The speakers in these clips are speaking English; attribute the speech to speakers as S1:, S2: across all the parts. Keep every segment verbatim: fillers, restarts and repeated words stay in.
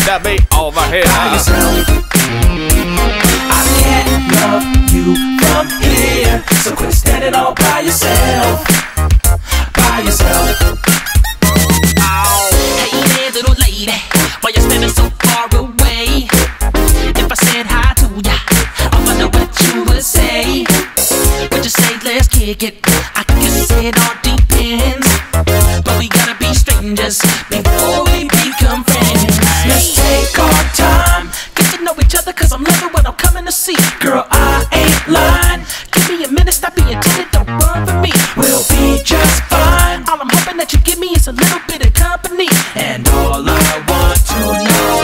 S1: that beat over here.
S2: By yourself. I can't love you from here, so quit standing all by yourself. By yourself.
S3: Hey there, little lady, why you standing so far away? If I said hi to ya, I wonder what you would say. Would you say let's kick it? I guess it all depends, but we gotta be strangers before we become friends.
S2: Let's take our time,
S3: get to know each other, cause I'm loving what I'm coming to see.
S2: girl, I ain't lying.
S3: Give me a minute, stop being timid, don't run for me.
S2: We'll be just fine.
S3: All I'm hoping that you give me is a little bit of company,
S2: And all I want to know,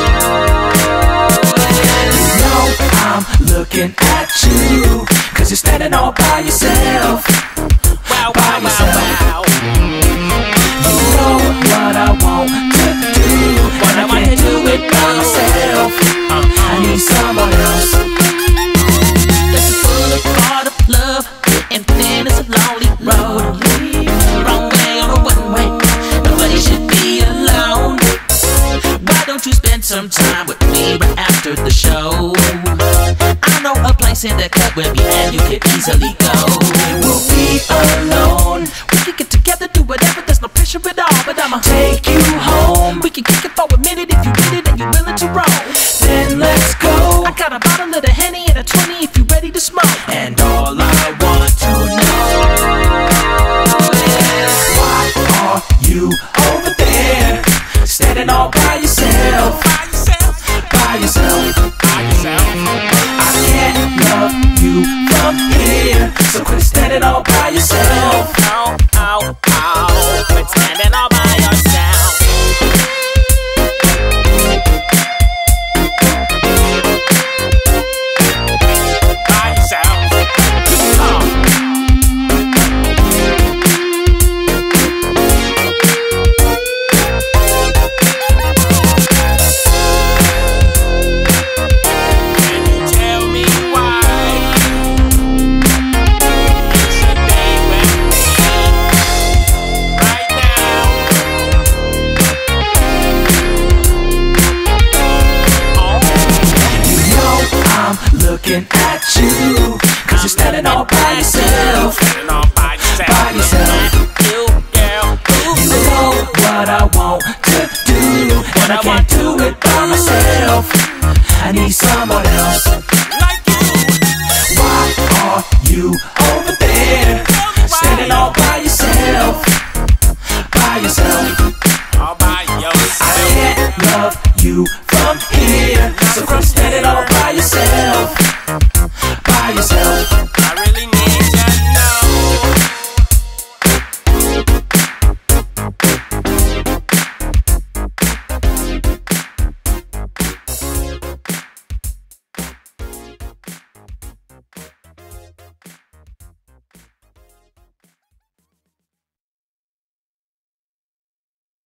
S2: you know I'm looking at you, cause you're standing all by yourself.
S3: wow,
S2: By
S3: wow,
S2: yourself.
S3: wow, wow.
S2: You know what I want to do, but I can't do it by myself. I need someone else.
S3: This is full of heart of love, and then it's a lonely road. Wrong way on a one way, nobody should be alone. Why don't you spend some time with me right after the show? I know a place in the club where me and you can easily go.
S2: We'll be alone,
S3: We can get together, do whatever, there's no pressure at all. But I'ma
S2: take you home,
S3: we can kick it for a minute if you with it and you're willing to roll.
S2: then let's go.
S3: I got a bottle of the Henny and a twenty if you're ready to smoke.
S2: And all I want to know is, why are you over there, standing all by yourself?
S3: By yourself,
S2: By yourself.
S3: by yourself.
S2: I can't love you from here, so quit standing all by yourself.
S3: Oh, oh, oh, quit standing all by yourself. By yourself. Oh. Can you tell me why you should stay with me right now? Oh.
S2: You know I'm looking at you, cause you're standing all by yourself.
S3: Standing all by yourself.
S2: By yourself.
S3: You, girl,
S2: You
S3: ooh.
S2: know what I want to do, but I can't do it by myself. I need someone else.
S3: Like you.
S2: Why are you over